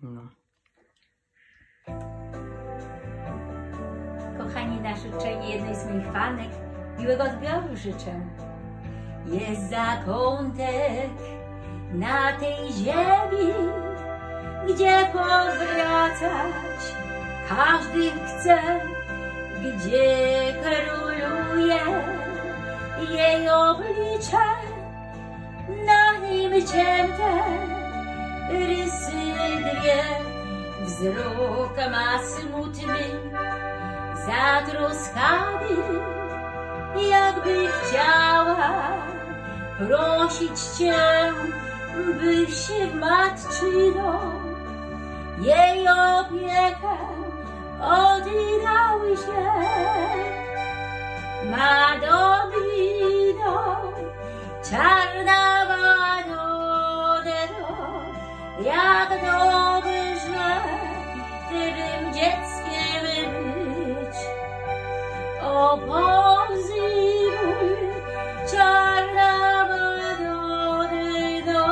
No. Kochani, na życzenie jednej z moich fanek miłego odbioru życzę. Jest zakątek na tej ziemi, gdzie powracać każdy chce, gdzie króluje jej oblicze, na nim cięte rysy dwie. Wzrok ma smutny, zatroskany, jakby chciała prosić Cię, byś matczyną jej opiekę oddał się. Madonnino, czarna Madonnino, jak dobrze Tybym dzieckiem być. O, pozwól, czarna Madonnino,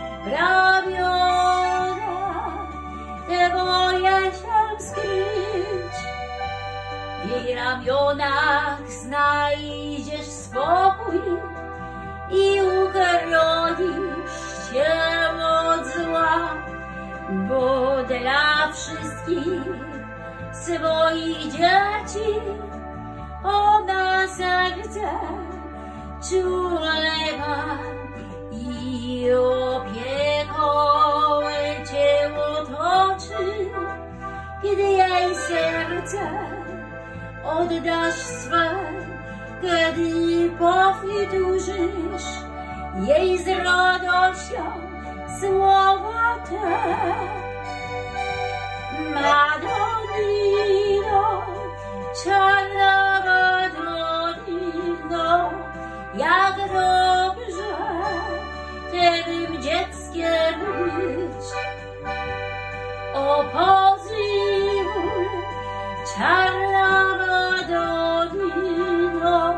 ramiona te moje się skryć. W jej ramionach znajdziesz spokój i uchronisz się od zła, bo dla wszystkich swoich dzieci ona serce czule ma i opieką Cię otoczy, kiedy jej serce oddasz swe, kiedy powtórzysz jej z radością słowa te. Madonnino, czarna Madonnino, jak dobrze Tybym dzieckiem być. O, pozwól, czarna Madonnino,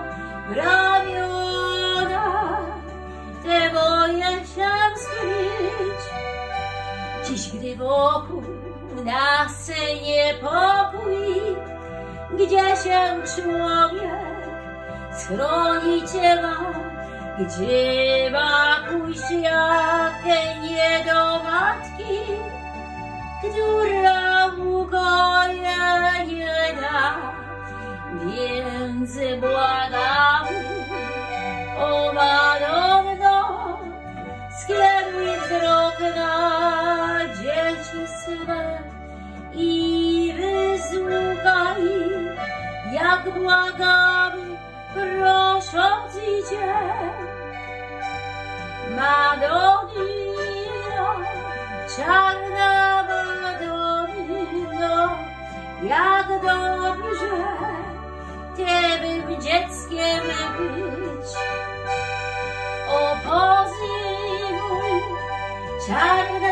ramiona te moje się skryć. Dziś, gdy wokół nas niepokój, gdzie się człowiek schronić ma, gdzie ma pójść jak nie do matki, która mu go nie da. Więc błagamy, o Madonno, skieruj wzrok na dzieci swe i wysłuchaj, jak błagamy, prosząc Cię. Madonnino, czarna Madonnino, jak dobrze Tybym dzieckiem być. O, pozwól, czarna